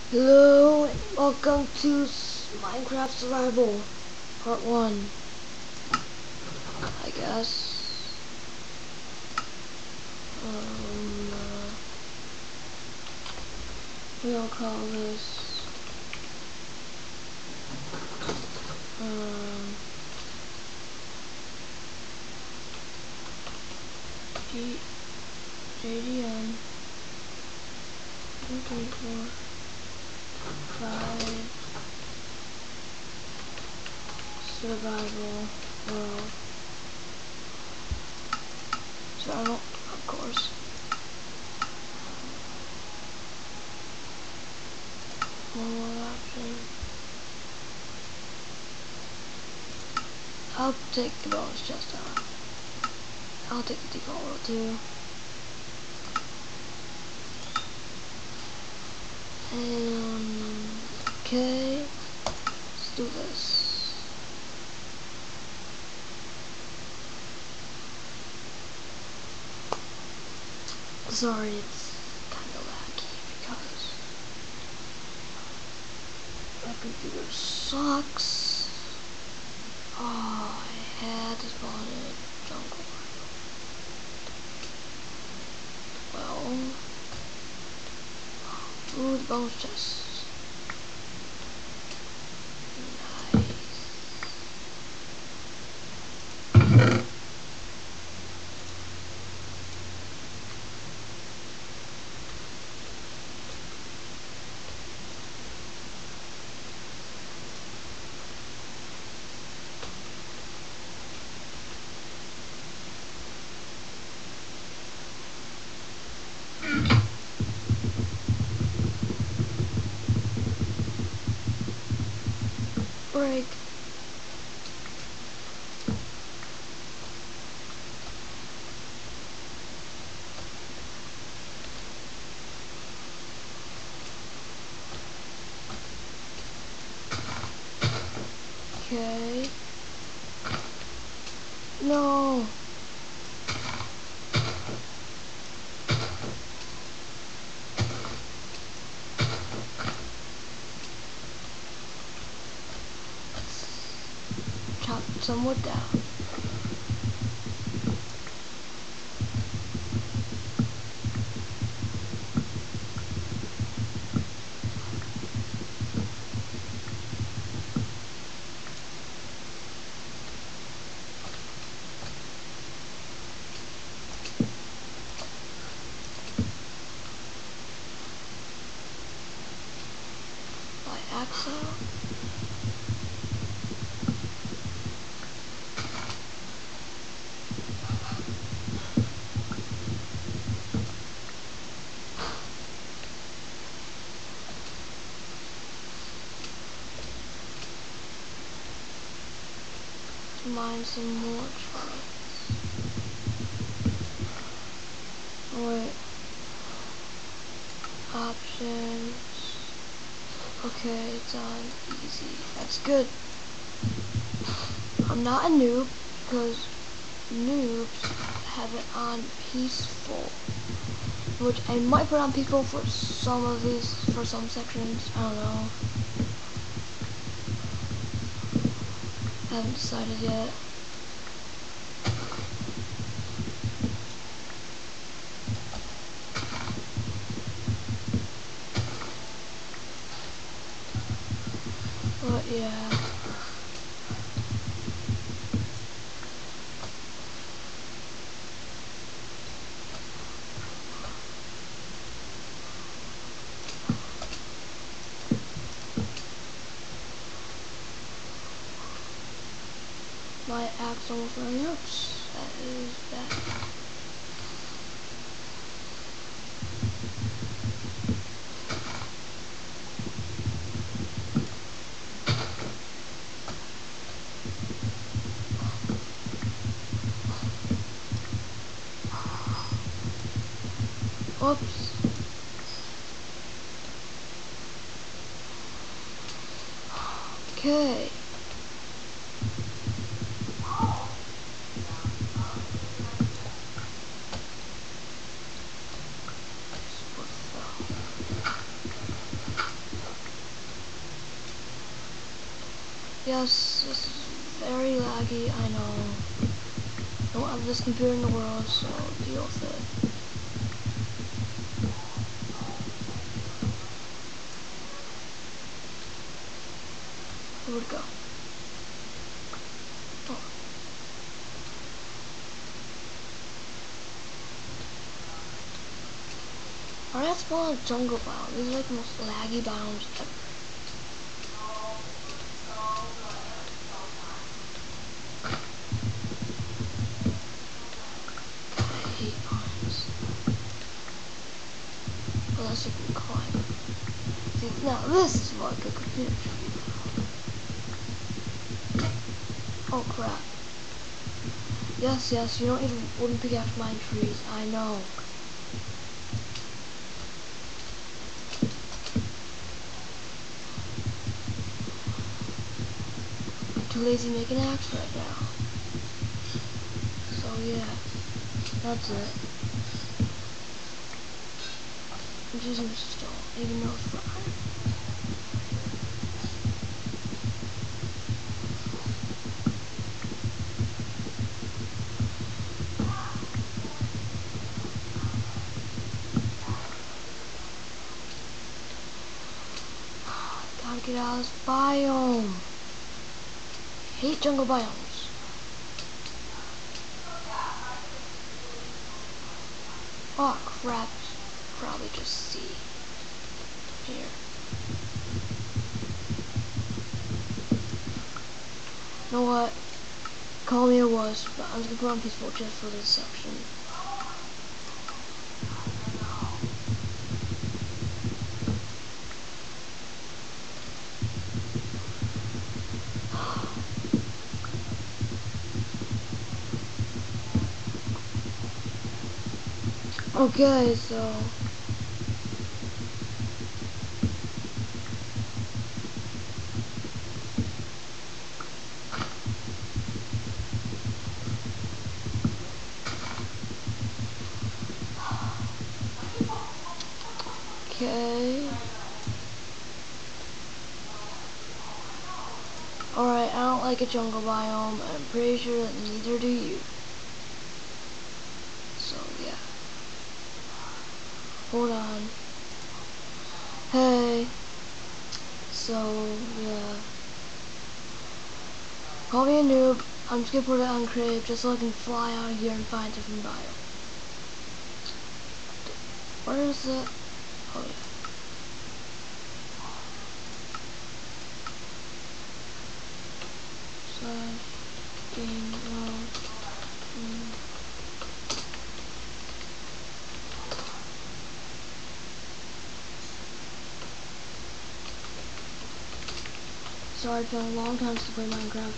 Hello and welcome to Minecraft Survival Part 1, I guess. We'll call this JDM 1, 2, 3, 4, 5 Survival World. Survival, of course. One more option. I'll take the bonus chest out. I'll take the default world too. Okay, let's do this. Sorry, it's kind of laggy because my computer sucks. Oh, I had to spawn in a jungle. Well, ooh, the bonus chest. Break. Okay. No. Chop some wood down. My axe out. Mine some more trees. Oh, wait. Options. Okay, it's on easy. That's good. I'm not a noob because noobs have it on peaceful, which I might put on peaceful for some of these, for some sections. I don't know. I haven't decided yet. But yeah. My axe almost running out. That is bad. Oops. Okay. Yes, this is very laggy, I know. Don't have this computer in the world, so deal with it. Where'd it go? Oh. Alright, let's spawn a jungle biome. These are like the most laggy biomes ever. I hate biomes. Unless you can climb. See, now this is what a good computer should be. Oh crap. Yes, yes, you don't even wouldn't pick after mine trees. I know. I'm too lazy to make an axe right now. So yeah, that's it. I'm just using stone, even though it's fire. Gotta get out of this biome. Hate jungle biomes. Oh crap. Probably just see. Here. You know what? Call me a wuss, but I'm just gonna put on peaceful just for this section. Okay, so okay. Alright, I don't like a jungle biome, and I'm pretty sure that neither do you. So yeah. Hold on. Hey. So yeah. Call me a noob. I'm just gonna put it on crave just so I can fly out of here and find a different biome. Where is it? Oh yeah. Game mode. Sorry, it's been a long time since I played Minecraft.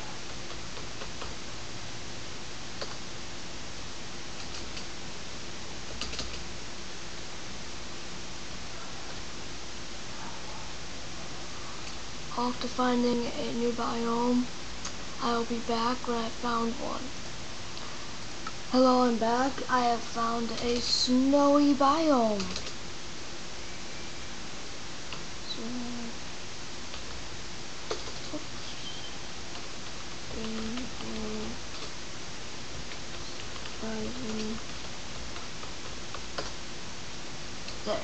After finding a new biome, I'll be back when I found one. Hello, I'm back. I have found a snowy biome. There.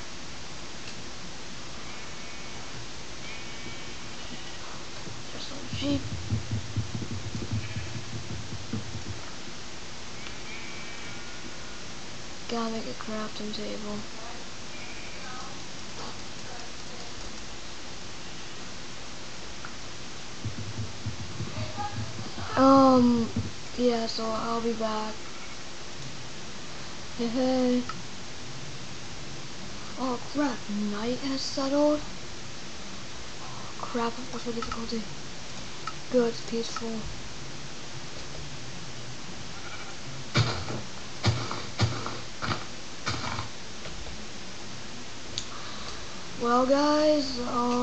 There's some sheep. Gotta make a crafting table. Yeah, so I'll be back. Hey, hey. Oh crap, night has settled. Oh, crap, what's my difficulty? Good, it's peaceful. Well guys,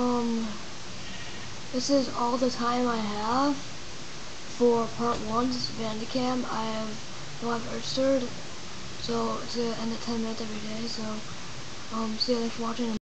this is all the time I have for part 1. This is Bandicam. I don't have Earthstirred, so it's gonna end at 10 minutes every day, so see you, thanks for watching.